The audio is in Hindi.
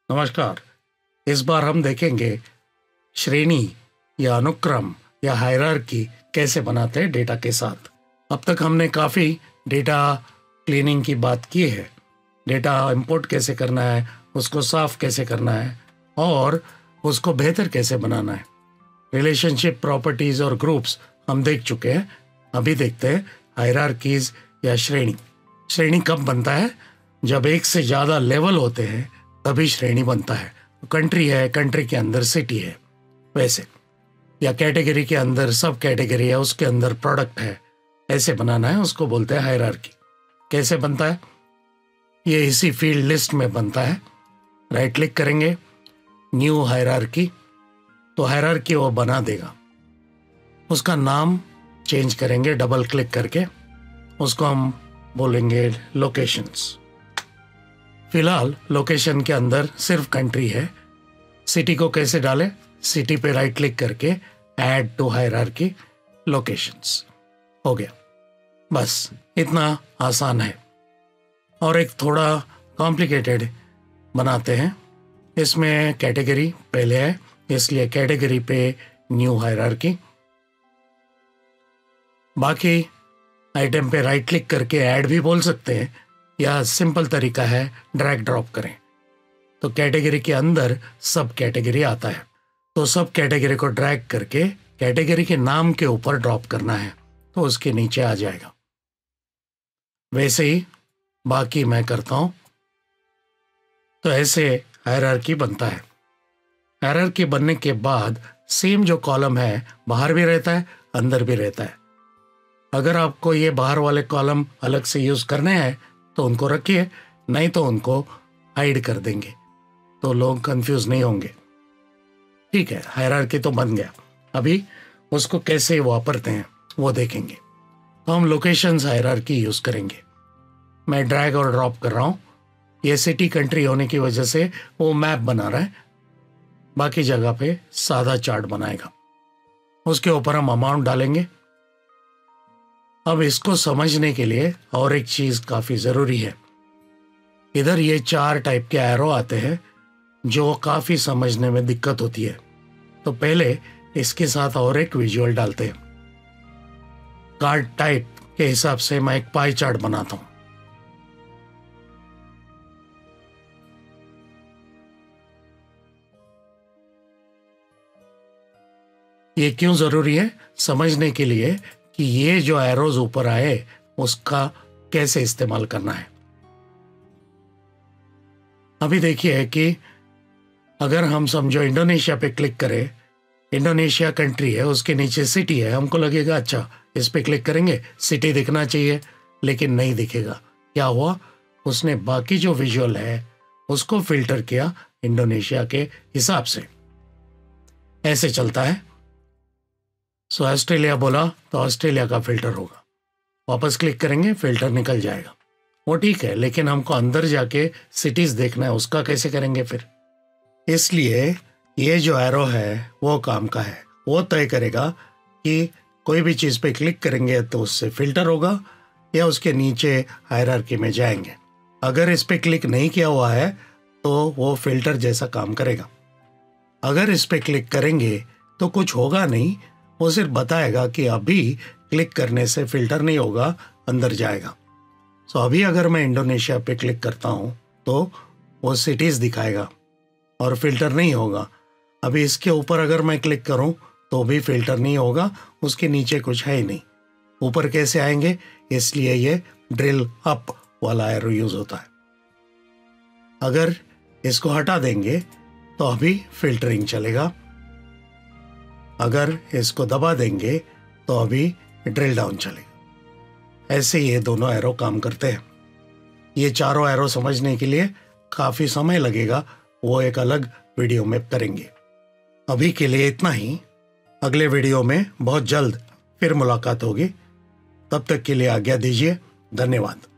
नमस्कार। इस बार हम देखेंगे श्रेणी या अनुक्रम या हायरार्की कैसे बनाते हैं डेटा के साथ। अब तक हमने काफ़ी डेटा क्लीनिंग की बात की है। डेटा इंपोर्ट कैसे करना है, उसको साफ कैसे करना है और उसको बेहतर कैसे बनाना है। रिलेशनशिप, प्रॉपर्टीज़ और ग्रुप्स हम देख चुके हैं। अभी देखते हैं हायरार्कीज़ या श्रेणी। श्रेणी कब बनता है? जब एक से ज़्यादा लेवल होते हैं तभी श्रेणी बनता है। कंट्री है, कंट्री के अंदर सिटी है वैसे, या कैटेगरी के अंदर सब कैटेगरी है, उसके अंदर प्रोडक्ट है, ऐसे बनाना है, उसको बोलते हैं हायरार्की। कैसे बनता है? ये इसी फील्ड लिस्ट में बनता है। राइट क्लिक करेंगे, न्यू हायरार्की, तो हायरार्की वो बना देगा। उसका नाम चेंज करेंगे डबल क्लिक करके, उसको हम बोलेंगे लोकेशंस। फिलहाल लोकेशन के अंदर सिर्फ कंट्री है। सिटी को कैसे डालें? सिटी पे राइट क्लिक करके ऐड टू हायरार्की लोकेशंस, हो गया। बस इतना आसान है। और एक थोड़ा कॉम्प्लिकेटेड बनाते हैं। इसमें कैटेगरी पहले है, इसलिए कैटेगरी पे न्यू हायरार्की। बाकी आइटम पे राइट क्लिक करके ऐड भी बोल सकते हैं, या सिंपल तरीका है ड्रैग ड्रॉप करें तो कैटेगरी के अंदर सब कैटेगरी आता है। तो सब कैटेगरी को ड्रैग करके कैटेगरी के नाम के ऊपर ड्रॉप करना है तो उसके नीचे आ जाएगा। वैसे ही बाकी मैं करता हूं। तो ऐसे हायरार्की बनता है। हायरार्की बनने के बाद सेम जो कॉलम है बाहर भी रहता है, अंदर भी रहता है। अगर आपको ये बाहर वाले कॉलम अलग से यूज करने हैं तो उनको रखिए, नहीं तो उनको हाइड कर देंगे तो लोग कंफ्यूज नहीं होंगे। ठीक है, हायरार्की तो बन गया। अभी उसको कैसे वापरते हैं वो देखेंगे। तो हम लोकेशंस हायरार्की यूज करेंगे। मैं ड्रैग और ड्रॉप कर रहा हूं। ये सिटी कंट्री होने की वजह से वो मैप बना रहा है, बाकी जगह पे सादा चार्ट बनाएगा। उसके ऊपर हम अमाउंट डालेंगे। अब इसको समझने के लिए और एक चीज काफी जरूरी है। इधर ये 4 टाइप के एरो आते हैं जो काफी समझने में दिक्कत होती है। तो पहले इसके साथ और एक विजुअल डालते हैं। कार्ड टाइप के हिसाब से मैं एक पाई चार्ट बनाता हूं। ये क्यों जरूरी है? समझने के लिए कि ये जो एरोज ऊपर आए उसका कैसे इस्तेमाल करना है। अभी देखिए कि अगर हम समझो इंडोनेशिया पे क्लिक करें, इंडोनेशिया कंट्री है, उसके नीचे सिटी है, हमको लगेगा अच्छा इस पे क्लिक करेंगे सिटी दिखना चाहिए, लेकिन नहीं दिखेगा। क्या हुआ? उसने बाकी जो विजुअल है उसको फिल्टर किया इंडोनेशिया के हिसाब से। ऐसे चलता है। सो ऑस्ट्रेलिया बोला तो ऑस्ट्रेलिया का फिल्टर होगा। वापस क्लिक करेंगे, फिल्टर निकल जाएगा। वो ठीक है, लेकिन हमको अंदर जाके सिटीज देखना है, उसका कैसे करेंगे फिर? इसलिए ये जो एरो है वो काम का है। वो तय करेगा कि कोई भी चीज़ पे क्लिक करेंगे तो उससे फिल्टर होगा या उसके नीचे हायरार्की में जाएंगे। अगर इस पे क्लिक नहीं किया हुआ है तो वो फिल्टर जैसा काम करेगा। अगर इस पे क्लिक करेंगे तो कुछ होगा नहीं, वो सिर्फ बताएगा कि अभी क्लिक करने से फिल्टर नहीं होगा, अंदर जाएगा। सो अभी अगर मैं इंडोनेशिया पे क्लिक करता हूँ तो वो सिटीज दिखाएगा और फिल्टर नहीं होगा। अभी इसके ऊपर अगर मैं क्लिक करूँ तो भी फिल्टर नहीं होगा, उसके नीचे कुछ है ही नहीं। ऊपर कैसे आएंगे? इसलिए ये ड्रिल अप वाला एरो यूज होता है। अगर इसको हटा देंगे तो अभी फिल्टरिंग चलेगा। अगर इसको दबा देंगे तो अभी ड्रिल डाउन चलेगा। ऐसे ये दोनों एरो काम करते हैं। ये चारों एरो समझने के लिए काफी समय लगेगा, वो एक अलग वीडियो में करेंगे। अभी के लिए इतना ही। अगले वीडियो में बहुत जल्द फिर मुलाकात होगी। तब तक के लिए आज्ञा दीजिए। धन्यवाद।